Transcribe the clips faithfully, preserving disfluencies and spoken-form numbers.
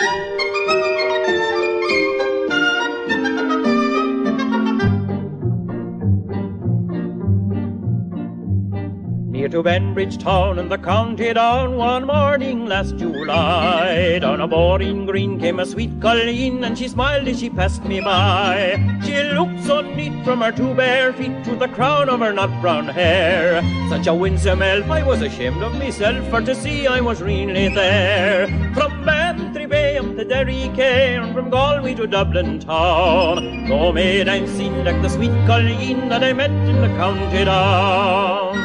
Near to Benbridge town in the county down, one morning last July, down a boring green came a sweet colleen, and she smiled as she passed me by. She looked so neat from her two bare feet to the crown of her nut brown hair. Such a winsome elf, I was ashamed of myself, for to see I was really there. From Bantry Bay up to Derry Quay, and from Galway to Dublin town, no maid I've seen like the sweet colleen that I met in the county down.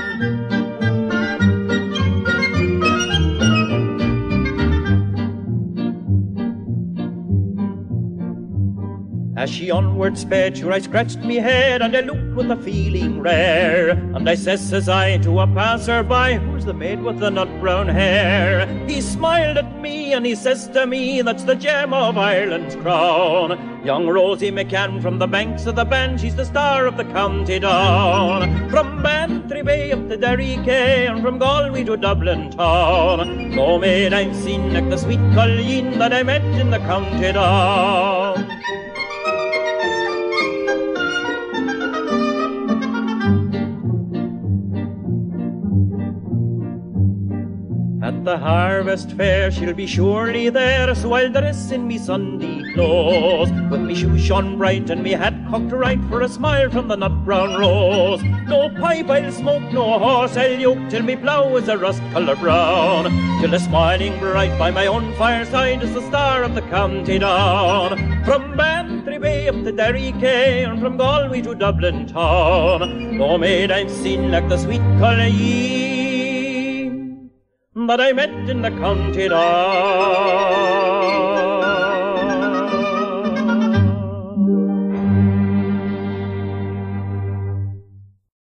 As she onward sped, sure I scratched me head, and I looked with a feeling rare. And I says, says I, to a passer-by, who's the maid with the nut-brown hair? He smiled at me, and he says to me, that's the gem of Ireland's crown. Young Rosie MacEwan from the banks of the Bann, she's the star of the county down. From Bantry Bay up to Derry Quay, and from Galway to Dublin town, no maid I've seen like the sweet colleen that I met in the county down. At the harvest fair she'll be surely there, so I'll dress in me Sunday clothes, with me shoes shone bright and me hat cocked right, for a smile from the nut-brown rose. No pipe I'll smoke, no horse I'll yoke, till me plough is a rust-colour brown, till a smiling bright by my own fireside is the star of the county down. From Bantry Bay up to Derry Quay, and from Galway to Dublin town, no maid I've seen like the sweet colleen that I met in the county down.